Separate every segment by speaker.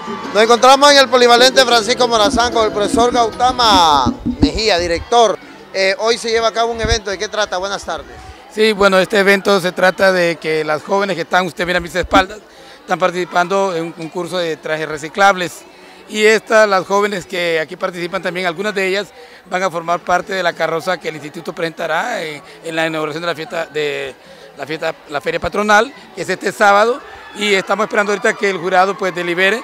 Speaker 1: Nos encontramos en el polivalente Francisco Morazán con el profesor Gautama Mejía, director. Hoy se lleva a cabo un evento. ¿De qué trata? Buenas tardes.
Speaker 2: Sí, bueno, este evento se trata de que las jóvenes que están, usted mira a mis espaldas, están participando en un concurso de trajes reciclables. Y las jóvenes que aquí participan también, algunas de ellas van a formar parte de la carroza que el instituto presentará en la inauguración de la feria patronal, que es este sábado, y estamos esperando ahorita que el jurado pues delibere.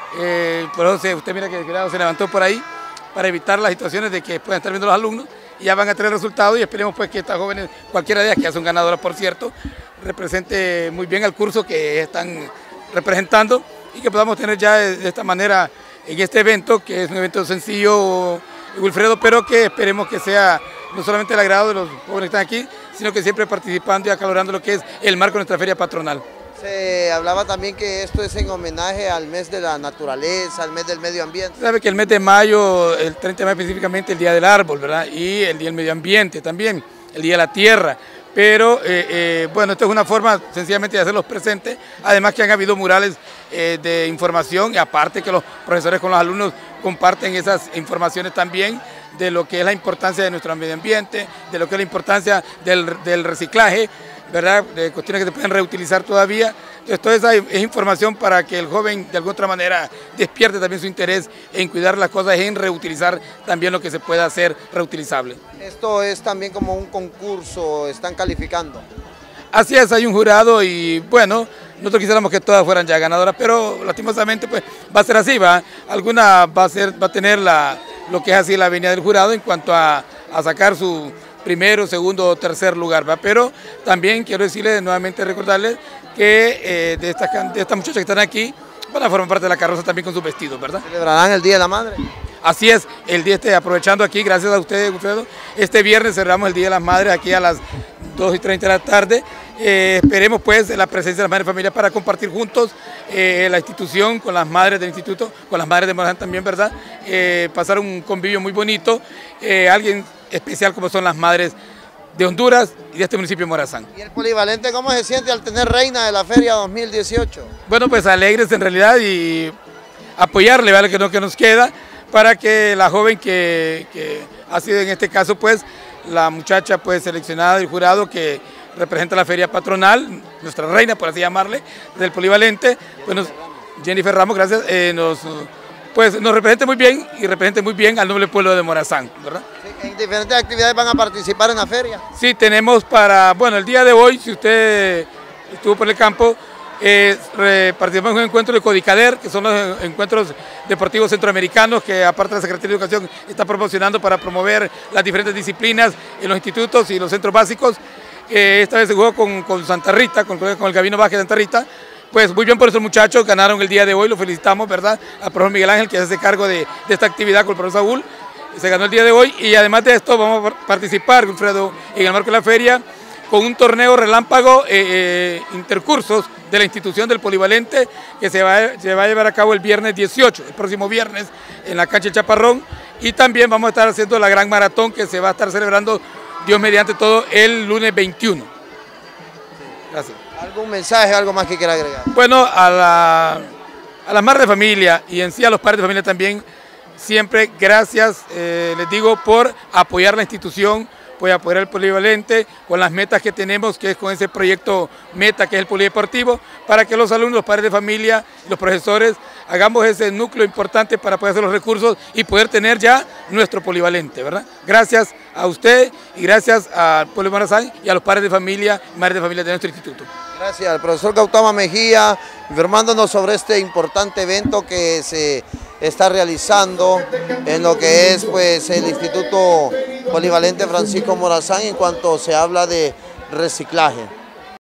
Speaker 2: Por eso usted mira que el jurado se levantó por ahí para evitar las situaciones de que puedan estar viendo los alumnos, y ya van a tener resultados y esperemos pues que estas jóvenes, cualquiera de ellas, que ya son ganadoras por cierto, represente muy bien al curso que están representando y que podamos tener ya de esta manera en este evento, que es un evento sencillo, Wilfredo, pero que esperemos que sea no solamente el agrado de los jóvenes que están aquí, sino que siempre participando y acalorando lo que es el marco de nuestra feria patronal.
Speaker 1: Se hablaba también que esto es en homenaje al mes de la naturaleza, al mes del medio ambiente.
Speaker 2: Sabe que el mes de mayo, el 30 de mayo específicamente, el Día del Árbol, ¿verdad? Y el Día del Medio Ambiente también, el Día de la Tierra. Pero bueno, esto es una forma sencillamente de hacerlos presentes, además que han habido murales de información, y aparte que los profesores con los alumnos comparten esas informaciones también de lo que es la importancia de nuestro medio ambiente, de lo que es la importancia del reciclaje, ¿verdad? De cuestiones que se pueden reutilizar todavía. Entonces, toda esa es información para que el joven de alguna otra manera despierte también su interés en cuidar las cosas, en reutilizar también lo que se pueda hacer reutilizable.
Speaker 1: Esto es también como un concurso, están calificando.
Speaker 2: Así es, hay un jurado y bueno, nosotros quisiéramos que todas fueran ya ganadoras, pero lastimosamente pues va a ser así, ¿va? Alguna va a tener lo que es así la venia del jurado en cuanto a sacar su primero, segundo o tercer lugar, ¿va? Pero también quiero decirles, nuevamente recordarles que de estas muchachas que están aquí van a formar parte de la carroza también con sus vestidos, ¿verdad?
Speaker 1: ¿Celebrarán el Día de la Madre?
Speaker 2: Así es, el día aprovechando aquí, gracias a ustedes, Wilfredo, este viernes cerramos el Día de las Madres aquí a las 2:30 de la tarde. Esperemos pues la presencia de las madres de familia para compartir juntos la institución con las madres del instituto, con las madres de Morazán también, ¿verdad? Pasar un convivio muy bonito, alguien especial como son las madres de Honduras y de este municipio de Morazán.
Speaker 1: ¿Y el polivalente cómo se siente al tener reina de la feria 2018?
Speaker 2: Bueno, pues alegres en realidad y apoyarle, ¿vale? Que nos queda para que la joven que ha sido en este caso pues la muchacha pues seleccionada del jurado que representa la feria patronal, nuestra reina por así llamarle, del polivalente, pues Jennifer Ramos, gracias, nos represente muy bien y represente muy bien al noble pueblo de Morazán, ¿verdad?
Speaker 1: Sí, ¿en diferentes actividades van a participar en la feria?
Speaker 2: Sí, tenemos el día de hoy, si usted estuvo por el campo, participamos en un encuentro de Codicader, que son los encuentros deportivos centroamericanos que aparte de la Secretaría de Educación está promocionando para promover las diferentes disciplinas en los institutos y los centros básicos. Esta vez se jugó con Santa Rita, con el Gabino Vázquez de Santa Rita. Pues muy bien por esos muchachos, ganaron el día de hoy, lo felicitamos, ¿verdad? Al profesor Miguel Ángel, que se hace cargo de esta actividad con el profesor Saúl, se ganó el día de hoy, y además de esto vamos a participar, Wilfredo, en el marco de la feria, con un torneo relámpago intercursos de la institución del polivalente, que se va a llevar a cabo el viernes 18, el próximo viernes, en la cancha El Chaparrón, y también vamos a estar haciendo la gran maratón que se va a estar celebrando, Dios mediante todo, el lunes 21. Gracias.
Speaker 1: ¿Algún mensaje, algo más que quiera agregar?
Speaker 2: Bueno, a las madres de familia y en sí a los padres de familia también, siempre gracias, les digo, por apoyar la institución, por apoyar el polivalente, con las metas que tenemos, que es con ese proyecto meta que es el polideportivo, para que los alumnos, los padres de familia, los profesores, hagamos ese núcleo importante para poder hacer los recursos y poder tener ya nuestro polivalente, ¿verdad? Gracias a usted y gracias al pueblo de Morazán y a los padres de familia y madres de familia de nuestro instituto.
Speaker 1: Gracias al profesor Gautama Mejía, informándonos sobre este importante evento que se está realizando en lo que es pues el Instituto Polivalente Francisco Morazán en cuanto se habla de reciclaje.